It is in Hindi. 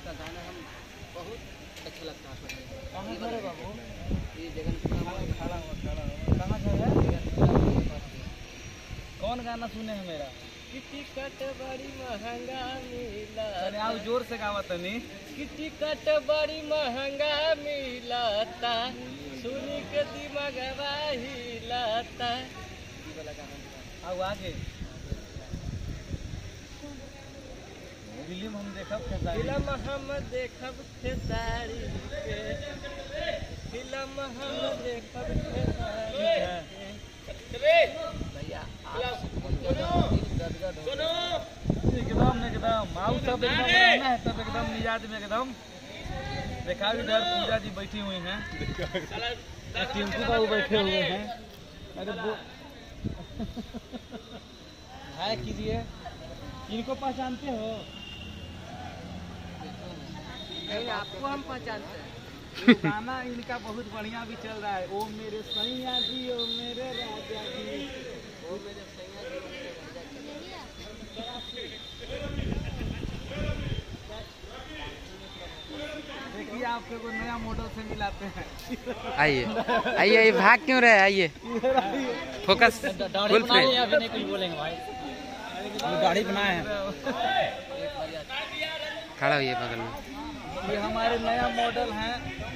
का गाना हम बहुत अच्छा लगता है। कहाँ घर है बाबू? ये जगन कहाँ घर है? कौन गाना सुने हैं मेरा? टिकट बड़ी महंगा मिला, अरे आप जोर से गावा तनी। टिकट बड़ी महंगा मिलता, सुनी के दिमागवा हिलता। अब आगे फिल्म हम देखब फिल्म हम देखब खेसारी के, फिल्म हम देखब खेसारी के। भैया एकदम माऊ सब एकदम रहना है, सब एकदम मिजाज में एकदम। देखा भी इधर पूजा जी बैठी हुई हैं, टिंकू बाबू बैठे हुए हैं। अरे वो हाय कीजिए, इनको पहचानते हो? नहीं, आपको हम पहचानते हैं। गाना इनका बहुत बढ़िया भी चल रहा है। ओ मेरे सैया जी, ओ मेरे राजा जी, वो मेरे सैया जी, मेरे राजा जी। देखिए आपको कोई नया मॉडल से मिलाते हैं। आइए आइए, भाग क्यों रहे? आइए फोकस फुल फ्रेम। अभी नहीं कुछ बोलेंगे भाई, दाढ़ी बनाए हैं। खड़ा होइए बगल में। ये हमारे नया मॉडल हैं